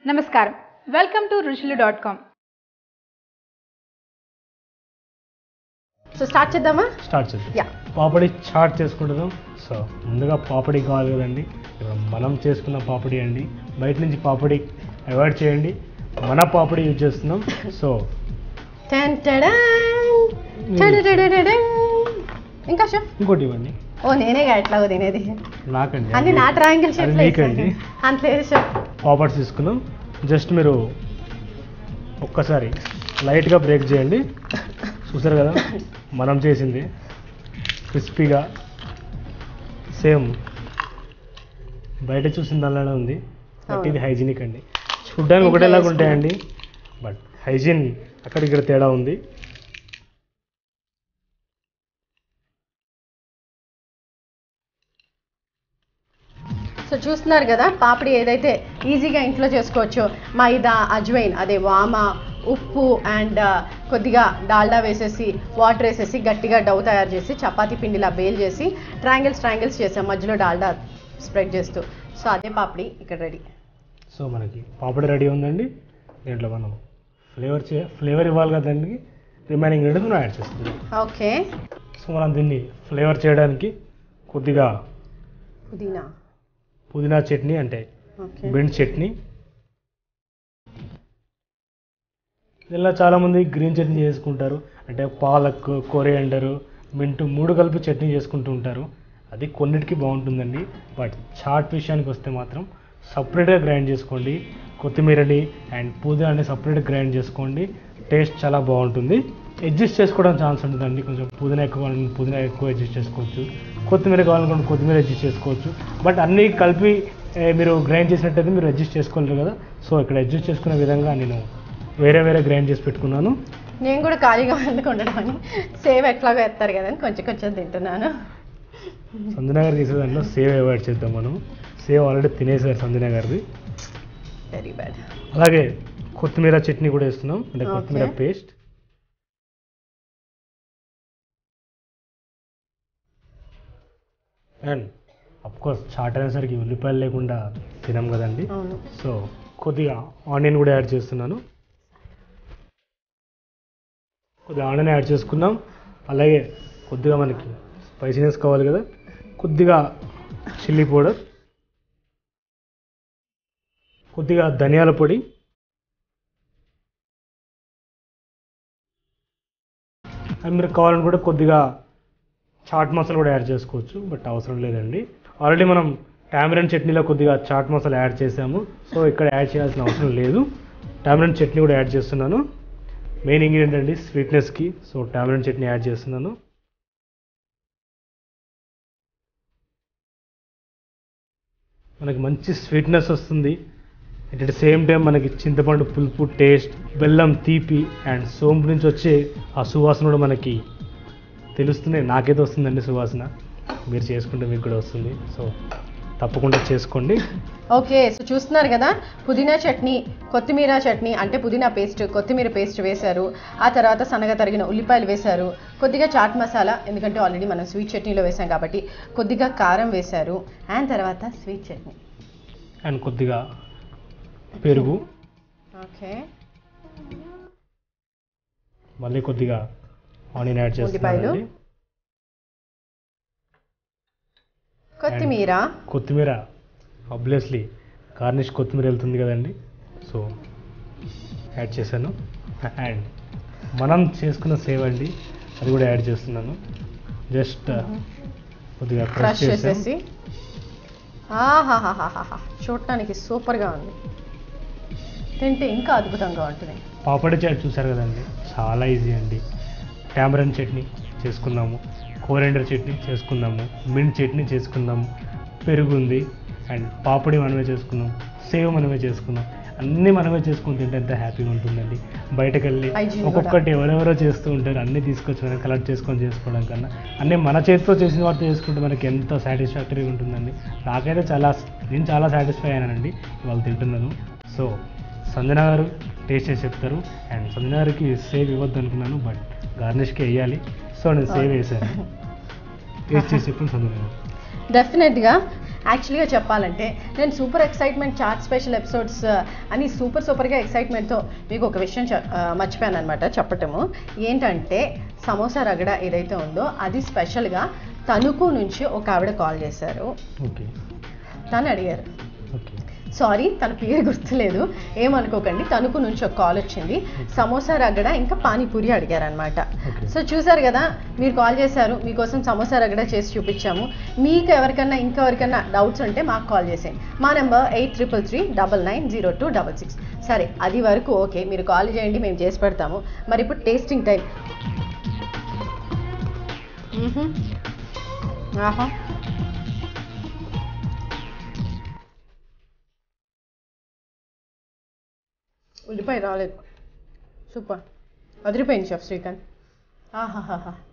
నమస్కారం, welcome to రుచులు.com. So start చేద్దాం. యా, పాపడి చాట్ చేసుకుంటున్నాం. సో ముందుగా పాపడి కావాలి కదండి. ఇప్పుడు మనం చేసుకున్న పాపడి అండి. బయట నుంచి పాపడి అవాయిడ్ చేయండి, మన పాపడి యూజ్ చేస్తున్నాం. సో ఇంకా షెఫ్ ఇంకోటి ఇవ్వండి. ఓ నేనేగా ఎట్లా తినేది నాకండి అన్ని నా ట్రయాంగిల్ షేప్ మీకండి. అంతలేదు షెఫ్. పాపడ్స్ తీసుకున్నాం. జస్ట్ మీరు ఒక్కసారి లైట్గా బ్రేక్ చేయండి. చూసారు కదా మనం చేసింది క్రిస్పీగా సేమ్ బయట చూసిన దానిలానే ఉంది. బట్ ఇది హైజీనిక్ అండి. చూడ్డానికి ఒకటేలాగా ఉంటాయండి, బట్ హైజీన్ అక్కడిక్కడ తేడా ఉంది. సో చూస్తున్నారు కదా పాపడి ఏదైతే ఈజీగా ఇంట్లో చేసుకోవచ్చో మైదా, అజ్వైన్ అదే వామ, ఉప్పు అండ్ కొద్దిగా డాల్డా వేసేసి వాటర్ వేసేసి గట్టిగా డౌ తయారు చేసి చపాతీ పిండిలా బేల్ చేసి ట్రయాంగిల్స్ చేసాం మధ్యలో డాల్డా స్ప్రెడ్ చేస్తూ. సో అదే పాపడి ఇక్కడ రెడీ. సో మనకి పాపడి రెడీ ఉందండి. దీంట్లో మనం ఫ్లేవర్ ఇవ్వాలి కదండి. రిమైనింగ్ ఇంగ్రీడియంట్స్ మనం యాడ్ చేస్తున్నాం. ఓకే. సో మనం దీన్ని ఫ్లేవర్ చేయడానికి కొద్దిగా పుదీనా చట్నీ అంటే బెండ్ చట్నీ. ఇలా చాలామంది గ్రీన్ చట్నీ చేసుకుంటారు, అంటే పాలక్, కొరియాండర్, మింట్ 3 కలిపి చట్నీ చేసుకుంటూ ఉంటారు. అది కొన్నిటికి బాగుంటుందండి. బట్ చాట్ విషయానికి వస్తే మాత్రం సపరేట్గా గ్రైండ్ చేసుకోండి. కొత్తిమీరని అండ్ పుదీనాని సపరేట్గా గ్రైండ్ చేసుకోండి. టేస్ట్ చాలా బాగుంటుంది. అడ్జస్ట్ చేసుకోవడం ఛాన్స్ ఉంటుందండి. కొంచెం పుదీనా ఎక్కువ అడ్జస్ట్ చేసుకోవచ్చు, కొత్తిమీర కావాలనుకుంటే కొత్తిమీర అడ్జస్ట్ చేసుకోవచ్చు. బట్ అన్నీ కలిపి మీరు గ్రైండ్ చేసినట్టయితే మీరు అడ్జస్ట్ చేసుకోలేరు కదా. సో ఇక్కడ అడ్జస్ట్ చేసుకునే విధంగా నేను వేరే గ్రైండ్ చేసి పెట్టుకున్నాను. నేను కూడా ఖాళీగా వండుకుంటాను అని సేవ్ ఎట్లాగో ఎత్తారు కదా అని కొంచెం తింటున్నాను. సంజనా గారు చేసే దాంట్లో సేవ్ అవాయిడ్ చేద్దాం మనం. సేవ్ ఆల్రెడీ తినేసారు సంజనా గారిది. Very bad. అలాగే కొత్తిమీర చట్నీ కూడా వేస్తున్నాం, అంటే కొత్తిమీర పేస్ట్. అండ్ అఫ్కోర్స్ చాట్ అనేసరికి ఉల్లిపాయలు లేకుండా తినాం కదండి. సో కొద్దిగా ఆనియన్ కూడా యాడ్ చేస్తున్నాను. కొద్దిగా ఆనియన్ యాడ్ చేసుకున్నాం. అలాగే కొద్దిగా మనకి స్పైసీనెస్ కావాలి కదా, కొద్దిగా చిల్లీ పౌడర్, కొద్దిగా ధనియాల పొడి, అండ్ మీరు కావాలని కూడా కొద్దిగా చాట్ మసాలా కూడా యాడ్ చేసుకోవచ్చు, బట్ అవసరం లేదండి. ఆల్రెడీ మనం టామరిన్ చట్నీలో కొద్దిగా చాట్ మసాలా యాడ్ చేసాము. సో ఇక్కడ యాడ్ చేయాల్సిన అవసరం లేదు. టామరిన్ చట్నీ కూడా యాడ్ చేస్తున్నాను. మెయిన్ ఇంగ్రీడియంట్ అండి స్వీట్నెస్కి. సో టామరిన్ చట్నీ యాడ్ చేస్తున్నాను. మనకి మంచి స్వీట్నెస్ వస్తుంది. అట్ ద సేమ్ టైం మనకి చింతపండు పులుపు టేస్ట్, బెల్లం తీపి అండ్ సోంపు నుంచి వచ్చే ఆ సువాసన కూడా మనకి తెలుస్తుంది. నాకైతే వస్తుందండి సువాసన. మీరు చేసుకుంటే మీకు కూడా వస్తుంది. సో తప్పకుండా చేసుకోండి. ఓకే. సో చూస్తున్నారు కదా పుదీనా చట్నీ, కొత్తిమీర చట్నీ అంటే పుదీనా పేస్ట్, కొత్తిమీర పేస్ట్ వేశారు. ఆ తర్వాత సన్నగా తరిగిన ఉల్లిపాయలు వేశారు. కొద్దిగా చాట్ మసాలా, ఎందుకంటే ఆల్రెడీ మనం స్వీట్ చట్నీలో వేసాం కాబట్టి కొద్దిగా కారం వేశారు. అండ్ తర్వాత స్వీట్ చట్నీ అండ్ కొద్దిగా పెరుగు. ఓకే. మళ్ళీ కొద్దిగా ఆనియన్ యాడ్ చేస్తున్నాను. కొత్తిమీర ఆబ్వియస్లీ గార్నిష్ కొత్తిమీర వెళ్తుంది కదండి. సో యాడ్ చేశాను. అండ్ మనం చేసుకున్న సేవ్ అండి, అది కూడా యాడ్ చేస్తున్నాను. జస్ట్ కొద్దిగా క్రష్ చేసేసి. ఆహాహాహాహా, చూడటానికి సూపర్గా ఉంది, తింటే ఇంకా అద్భుతంగా ఉంటుంది. పాపడి చాట్ చూసారు కదండి, చాలా ఈజీ అండి. టామరిన్ చట్నీ చేసుకున్నాము, కొరియాండర్ చట్నీ చేసుకున్నాము, మింట్ చట్నీ చేసుకున్నాము, పెరుగు ఉంది, అండ్ పాపడి మనమే చేసుకున్నాం, సేవ్ మనమే చేసుకున్నాం. అన్నీ మనమే చేసుకుని తింటే ఎంత హ్యాపీగా ఉంటుందండి. బయటకు వెళ్ళి ఒక్కొక్కటి ఎవరెవరో చేస్తూ ఉంటారు, అన్నీ తీసుకొచ్చి మనం కలెక్ట్ చేసుకొని చేసుకోవడం కన్నా అన్నీ మన చేతితో చేసిన వాటితో చేసుకుంటే మనకి ఎంత సాటిస్ఫాక్టరీగా ఉంటుందండి. నాకైతే నేను చాలా సాటిస్ఫై అయ్యానండి ఇవాళ తింటున్నాను. సో సంజనా గారు టేస్ట్ చేసి చెప్తారు. అండ్ సంజనా గారికి సేవ్ ఇవ్వద్దు అనుకున్నాను, బట్ గార్నిష్కి వేయాలి. సో నేను సేవ్ వేసాను. టేస్ట్ చేసి చెప్పండి సంజనా గారు. డెఫినెట్గా యాక్చువల్గా చెప్పాలంటే నేను super excitement chaat special episodes అని సూపర్గా ఎక్సైట్మెంట్తో మీకు ఒక విషయం మర్చిపోయాను అనమాట చెప్పటము. ఏంటంటే సమోసా రగడ ఏదైతే ఉందో అది స్పెషల్గా తణుకు నుంచి ఒక ఆవిడ కాల్ చేశారు. ఓకే. తను అడిగారు, ఓకే. సారీ తన పేరు గుర్తులేదు, ఏమనుకోకండి. తణుకు నుంచి ఒక కాల్ వచ్చింది. సమోసా రగడ ఇంకా పానీపూరి అడిగారనమాట. సో చూసారు కదా, మీరు కాల్ చేశారు, మీకోసం సమోసా రగడ చేసి చూపించాము. మీకు ఇంకెవరికన్నా డౌట్స్ ఉంటే మాకు కాల్ చేసేయండి. మా నెంబర్ 8339902666. సరే, అది వరకు ఓకే, మీరు కాల్ చేయండి, మేము చేసి పెడతాము. మరి ఇప్పుడు టేస్టింగ్ టైం. ఆహా, ఉల్లిపాయ రాలేదు. సూపర్, అదిరిపోయింది షెఫ్ శ్రీకాంత్. ఆహాహాహా.